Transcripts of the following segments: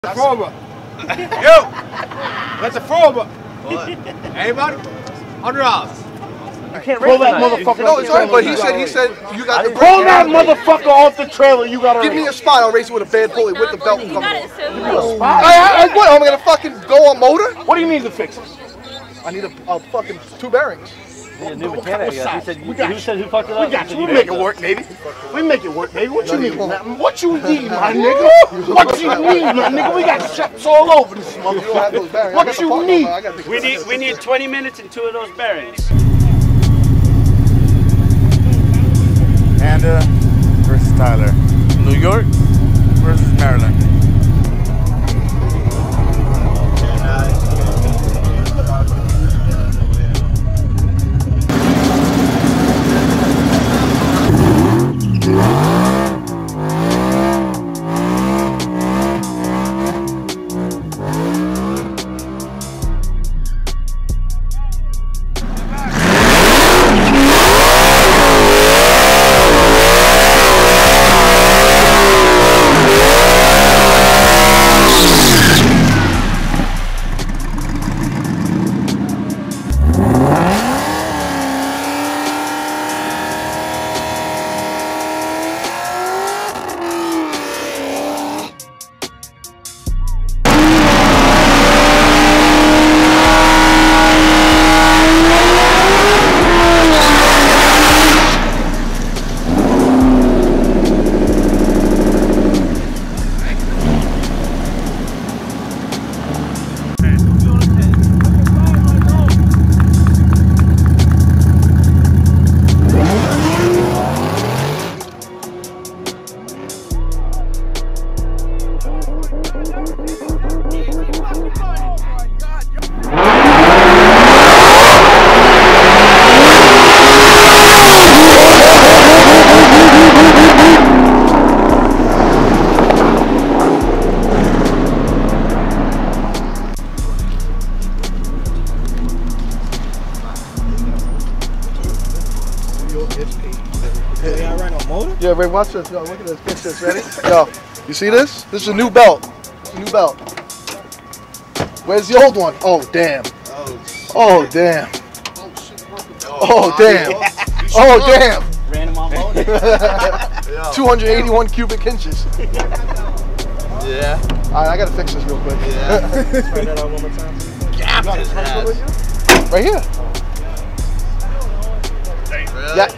Former. Yo! That's a former. What? Anybody? $100. You can't pull that motherfucker. No, it's alright, but he said you got to pull that motherfucker off the trailer. You gotta give me a spot. I'll race it with a bad pulley with the belt coming off. What? What? I'm gonna fucking go on motor? What do you need to fix this? I need a fucking 2 bearings. Yeah, new mechanic. He said who fucked it up? We got you. We make it work, baby. We make it work, baby. What you need? What you need, my nigga? What you need, my nigga? We got checks all over this motherfucker. What you need? We need 20 minutes and 2 of those bearings. Panda versus Tyler. New York versus Maryland. Yeah, Ray, watch this. Yo, look at this. Fix this. Ready? Yo, you see this? This is a new belt. It's a new belt. Where's the old one? Oh, damn. Oh, damn. Oh, damn. Oh, damn. Ran him on load. 281 cubic inches. Yeah. All right, I gotta fix this real quick. Yeah. Try that out one more time. Gap his ass. Right here. Really? Yeah.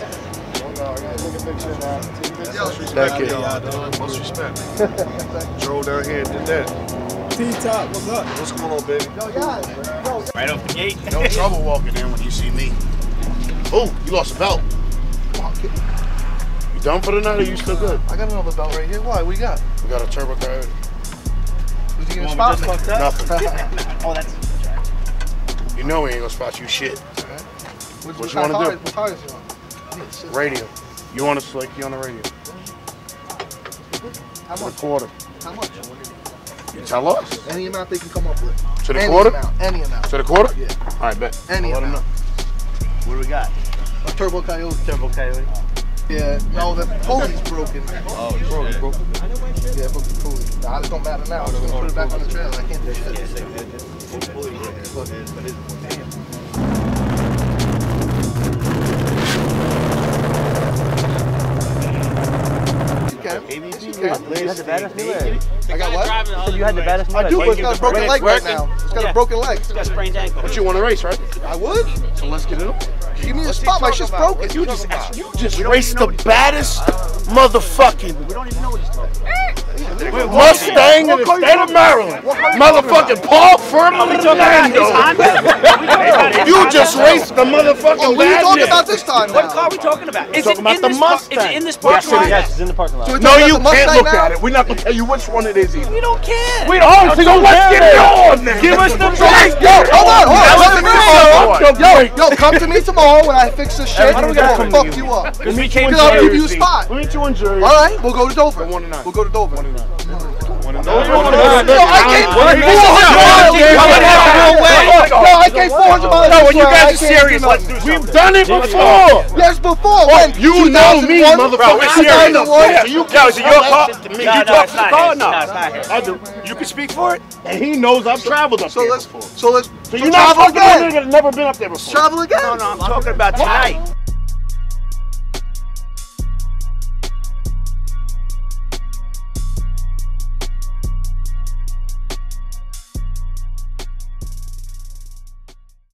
Thank you. Most respect. Drove down here and did that. T-Top, what's up? What's going on, baby? Right off the gate. No trouble walking in when you see me. Oh, you lost a belt. Come on, kid. You done for the night or you still good? I got another belt right here. Why? What we got? We got a turbo coyote. Was he gonna spot me? Nothing. Oh, that's. You know we ain't gonna spot you shit. What you wanna do? What tires you on? Radio. You want to slick? You on the radio? How much? To the quarter. How much? You tell us. Any amount they can come up with. To the quarter? Any amount. To the quarter? Yeah. All right, bet. Any I'll let amount. him know. What do we got? A turbo coyote. Turbo coyote. Yeah. No, the pulley's broken. Oh, it's broken. Yeah, broke the pulley. Nah, it don't matter now. I'm just gonna put it back on the trailer. I can't do shit. You had the baddest new leg. I got what? You said you had the baddest new leg. I do, but it's got a broken leg right now. It's got a broken leg. It's got a sprained ankle. But you want to race, right? I would. So let's get it on. Give me a spot. My shit's broken. You just raced the baddest motherfucking We don't even know what he's talking about. Mustang in the state of Maryland. Motherfucking Paul Ferdinando. You just raced the motherfucking What are you talking badness. about this time What now? car are we talking about? Is Talking about the Mustang. Is it in this parking lot? Yes, it's in the parking lot. So we're No, talking you about the can't Mustang look now? at it. We're not gonna tell you which one it is either. We don't care. We don't. So let's get it on then. Give us the race. Yo, hold on. Yo, Yo, come to me tomorrow when I fix this shit. Why do we gotta come to fuck you? you up. Because we came Because I'll give you a spot. We'll meet you in Jersey. All right, we'll go to Dover. One tonight. We'll go to Dover. One tonight. No, I can't. I can't $400. No, when you I guys are can't serious, do let's nothing. do something. We've done it before. Yes, before. When? You know me, 2001? motherfucker. We're I serious. know What? that. So you Yo, is it your car? to me. No, You no, talk it's to the not car? his. No, No, it's not his. I do. You can speak for it? And he knows I've traveled up there before. So let's So you're not travel fucking with a again. nigga that's never been up there before. Travel again. No, I'm talking about tonight.